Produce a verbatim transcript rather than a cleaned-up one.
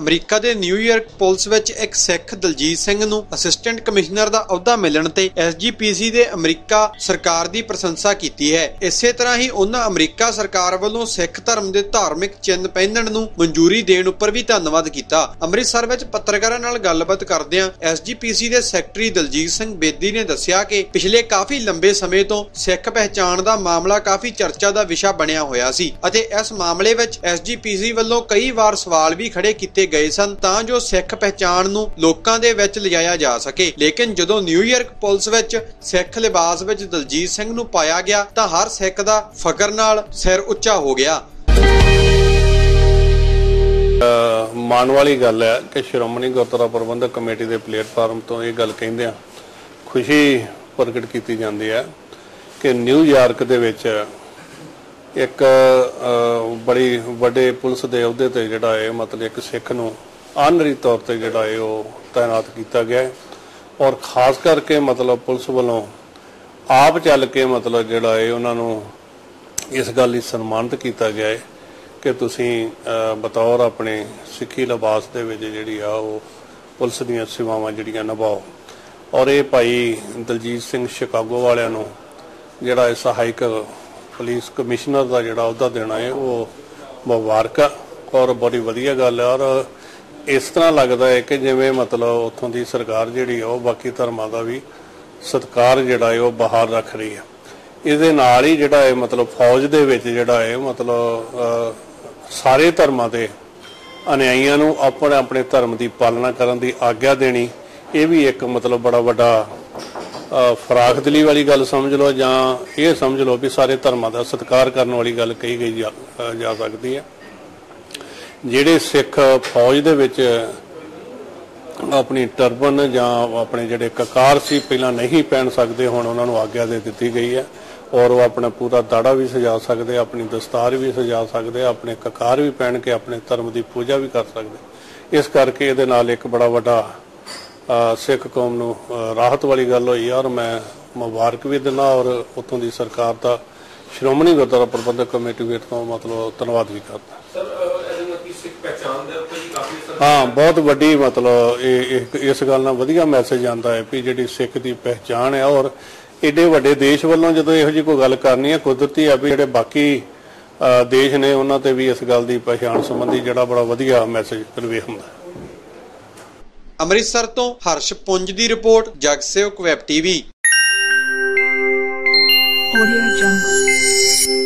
अमरीका के New York police विच एक सिख दलजीत सिंह नूं असिस्टेंट कमिश्नर का अहुदा मिलण ते एस जी पी सी दे अमरीका सरकार की प्रशंसा की है। इसे तरह ही उन्हां अमरीका सरकार वालों सिख धर्म के धार्मिक चिन्ह पहनण नूं मंजूरी देण उपर भी धन्नवाद किया। अमृतसर विच पत्रकारां नाल गलबात करदिआं एस जी पी सी दे सैकटरी दलजीत सिंह बेदी ने दस्सिया कि पिछले काफी लंबे समय तो सिख पहचान का मामला काफी चर्चा का विषय बनया होया सी अते इस मामले विच एस जी पी सी वालों कई बार सवाल भी खड़े किए गए सन तां जो सिख पहचान नूं लोकां दे विच लिजाया जा सके, लेकिन जदों न्यूयॉर्क पुलिस विच सिख लिबास विच दलजीत सिंह नूं पाया गया तां हर सिख दा फकर नाल सिर उच्चा हो गया। माण वाली गल है कि श्रोमणी गुरुद्वारा प्रबंधक कमेटी के प्लेटफार्म तो ये गल कहंदे खुशी प्रगट की जाती है कि न्यूयॉर्क दे विच एक बड़ी वड्डे पुलिस के अहुदे ते जिहड़ा है मतलब एक सिख नूं आनरी तौर पर जिहड़ा है वो तैनात किया गया है और खास करके मतलब पुलिस वालों आप चल के मतलब जिहड़ा है उन्होंने इस गल लई सन्मानित किया गया है कि तुसीं बतौर अपने सिक्खी लिबास दे विच जिहड़ी आ वो पुलिस दीयां सेवावां जिहड़ियां निभाओ। और ये भाई दलजीत सिंह शिकागो वालियां नूं जिहड़ा सहायक पुलिस कमिश्नर का जिहड़ा अहुदा देना है वो मुबारक और बड़ी वधिया गल है। और इस तरह लगता है कि जिवें मतलब उत्थों की सरकार जिहड़ी है बाकी धर्मां दा भी सत्कार जिहड़ा है वो बहाल रख रही है। इहदे नाल ही जिहड़ा है मतलब फौज दे विच जिहड़ा है मतलब सारे धर्मां दे अनुयायियां नूं अपने अपने धर्म की पालना करन दी आग्या देनी ये भी एक मतलब बड़ा वड्डा फराख दिली वाली गल समझ लो जां ये समझ लो भी सारे धर्मां दा सत्कार करने वाली गल कही गई जा, जा सकती है। जिहड़े सिख फौज दे विच अपनी टर्बन जां अपने जिहड़े ककार सी पहलां नहीं पहन सकते हुण उन्हां नूं आग्या दे दित्ती गई है और वो अपना पूरा दाड़ा भी सजा सकते, अपनी दस्तार भी सजा सकते, अपने ककार भी पहन के अपने धर्म की पूजा भी कर सकते। इस करके इहदे नाल एक बड़ा वड्डा सिख कौम नूं राहत वाली गल होई और मैं मुबारक भी दिना और उत्थों की सरकार का श्रोमणी गुरुद्वारा प्रबंधक कमेटी भी तो मतलब धन्यवाद भी करता। हाँ बहुत वड्डी मतलब इस गल नाल वधिया मैसेज आंदा है भी जिहड़ी सिख की पहचान है और एडे वड्डे देश वालों जो इहो जी कोई गल करनी है कुदरती है भी जिहड़े बाकी देश ने उन्हां ते भी इस गल की पहचान संबंधी जिहड़ा बड़ा वधिया मैसेज कन्वे हुंदा। अमृतसर तो हर्ष पुंज की रिपोर्ट, जगसेवक वैब टीवी।